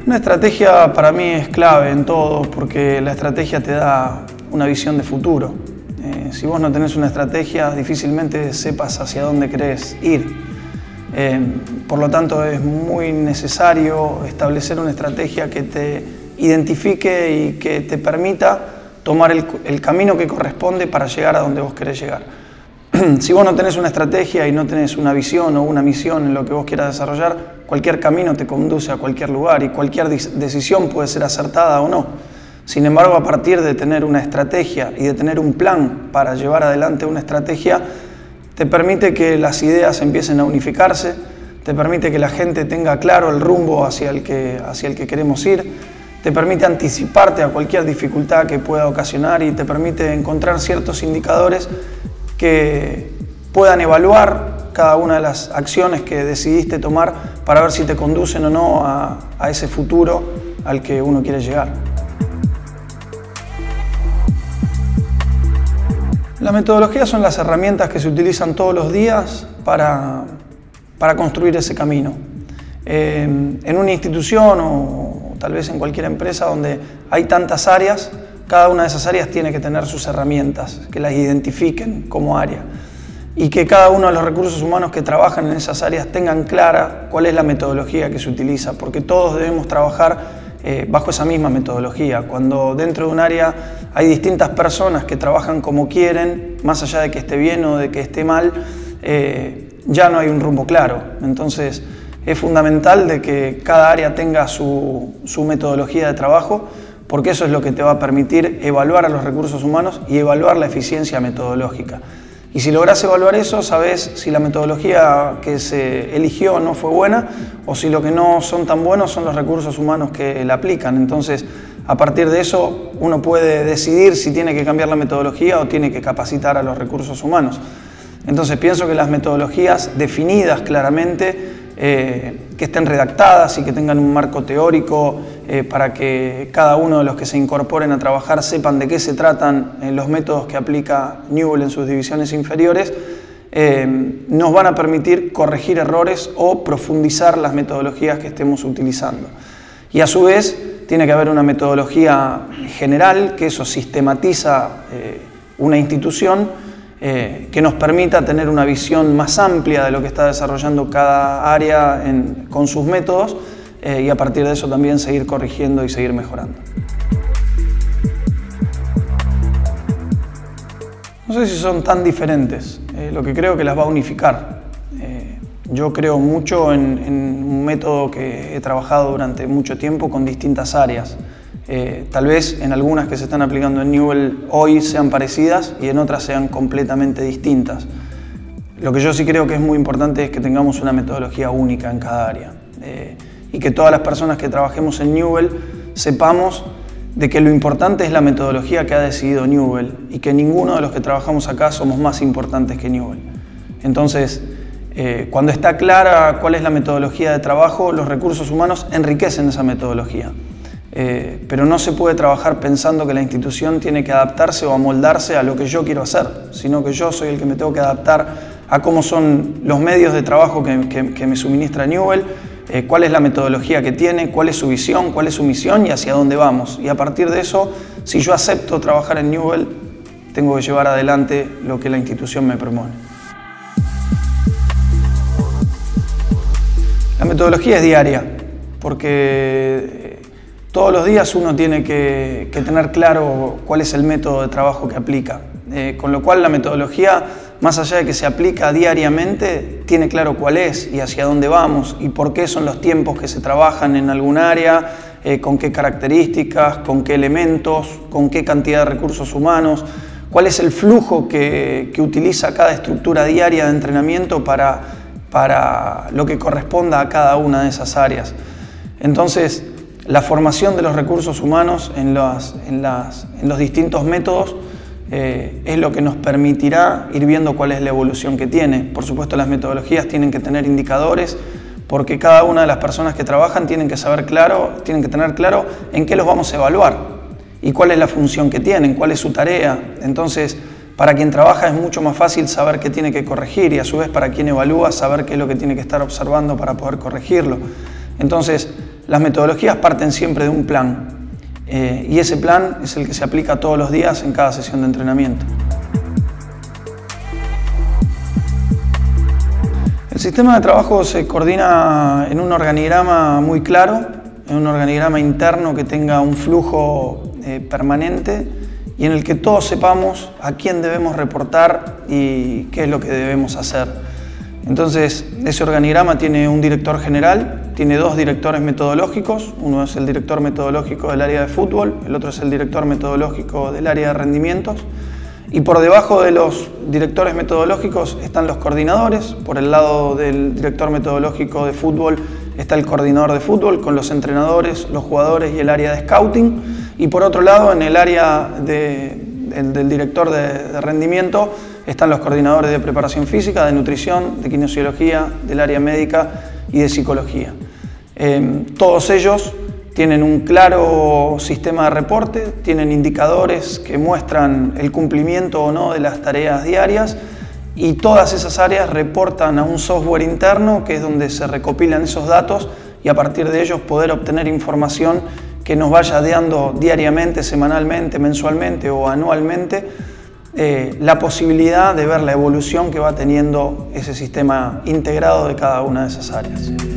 Una estrategia para mí es clave en todo, porque la estrategia te da una visión de futuro. Si vos no tenés una estrategia, difícilmente sepas hacia dónde querés ir. Por lo tanto, es muy necesario establecer una estrategia que te identifique y que te permita tomar el camino que corresponde para llegar a donde vos querés llegar. Si vos no tenés una estrategia y no tenés una visión o una misión en lo que vos quieras desarrollar, cualquier camino te conduce a cualquier lugar y cualquier decisión puede ser acertada o no. Sin embargo, a partir de tener una estrategia y de tener un plan para llevar adelante una estrategia, te permite que las ideas empiecen a unificarse, te permite que la gente tenga claro el rumbo hacia el que queremos ir, te permite anticiparte a cualquier dificultad que pueda ocasionar y te permite encontrar ciertos indicadores que puedan evaluar cada una de las acciones que decidiste tomar para ver si te conducen o no a ese futuro al que uno quiere llegar. Las metodologías son las herramientas que se utilizan todos los días para construir ese camino. En una institución o tal vez en cualquier empresa donde hay tantas áreas, cada una de esas áreas tiene que tener sus herramientas, que las identifiquen como área y que cada uno de los recursos humanos que trabajan en esas áreas tengan clara cuál es la metodología que se utiliza, porque todos debemos trabajar bajo esa misma metodología. Cuando dentro de un área hay distintas personas que trabajan como quieren, más allá de que esté bien o de que esté mal, ya no hay un rumbo claro. Entonces es fundamental de que cada área tenga su metodología de trabajo, porque eso es lo que te va a permitir evaluar a los recursos humanos y evaluar la eficiencia metodológica. Y si lográs evaluar eso, sabés si la metodología que se eligió no fue buena o si lo que no son tan buenos son los recursos humanos que la aplican. Entonces, a partir de eso, uno puede decidir si tiene que cambiar la metodología o tiene que capacitar a los recursos humanos. Entonces, pienso que las metodologías definidas claramente, que estén redactadas y que tengan un marco teórico para que cada uno de los que se incorporen a trabajar sepan de qué se tratan los métodos que aplica Newell en sus divisiones inferiores, nos van a permitir corregir errores o profundizar las metodologías que estemos utilizando. Y a su vez tiene que haber una metodología general, que eso sistematiza una institución, que nos permita tener una visión más amplia de lo que está desarrollando cada área con sus métodos y a partir de eso también seguir corrigiendo y seguir mejorando. No sé si son tan diferentes, lo que creo que las va a unificar. Yo creo mucho en un método que he trabajado durante mucho tiempo con distintas áreas. Tal vez en algunas que se están aplicando en Newell hoy sean parecidas y en otras sean completamente distintas. Lo que yo sí creo que es muy importante es que tengamos una metodología única en cada área y que todas las personas que trabajemos en Newell sepamos de que lo importante es la metodología que ha decidido Newell y que ninguno de los que trabajamos acá somos más importantes que Newell. Entonces, cuando está clara cuál es la metodología de trabajo, los recursos humanos enriquecen esa metodología. Pero no se puede trabajar pensando que la institución tiene que adaptarse o amoldarse a lo que yo quiero hacer, sino que yo soy el que me tengo que adaptar a cómo son los medios de trabajo que me suministra Newell, cuál es la metodología que tiene, cuál es su visión, cuál es su misión y hacia dónde vamos. Y a partir de eso, si yo acepto trabajar en Newell, tengo que llevar adelante lo que la institución me propone. La metodología es diaria, porque todos los días uno tiene que tener claro cuál es el método de trabajo que aplica. Con lo cual la metodología, más allá de que se aplica diariamente, tiene claro cuál es y hacia dónde vamos y por qué son los tiempos que se trabajan en algún área, con qué características, con qué elementos, con qué cantidad de recursos humanos, cuál es el flujo que utiliza cada estructura diaria de entrenamiento para lo que corresponda a cada una de esas áreas. Entonces, la formación de los recursos humanos en los distintos métodos es lo que nos permitirá ir viendo cuál es la evolución que tiene. Por supuesto, las metodologías tienen que tener indicadores porque cada una de las personas que trabajan tienen que tener claro en qué los vamos a evaluar y cuál es la función que tienen, cuál es su tarea. Entonces, para quien trabaja es mucho más fácil saber qué tiene que corregir y a su vez para quien evalúa saber qué es lo que tiene que estar observando para poder corregirlo. Entonces, Las metodologías parten siempre de un plan y ese plan es el que se aplica todos los días en cada sesión de entrenamiento. El sistema de trabajo se coordina en un organigrama muy claro, en un organigrama interno que tenga un flujo permanente y en el que todos sepamos a quién debemos reportar y qué es lo que debemos hacer. Entonces, ese organigrama tiene un director general, tiene dos directores metodológicos, uno es el director metodológico del área de fútbol, el otro es el director metodológico del área de rendimientos, y por debajo de los directores metodológicos están los coordinadores. Por el lado del director metodológico de fútbol está el coordinador de fútbol con los entrenadores, los jugadores y el área de scouting, y por otro lado en el área del director de rendimiento están los coordinadores de preparación física, de nutrición, de kinesiología, del área médica y de psicología. Todos ellos tienen un claro sistema de reporte, tienen indicadores que muestran el cumplimiento o no de las tareas diarias y todas esas áreas reportan a un software interno que es donde se recopilan esos datos y a partir de ellos poder obtener información que nos vaya dando diariamente, semanalmente, mensualmente o anualmente la posibilidad de ver la evolución que va teniendo ese sistema integrado de cada una de esas áreas.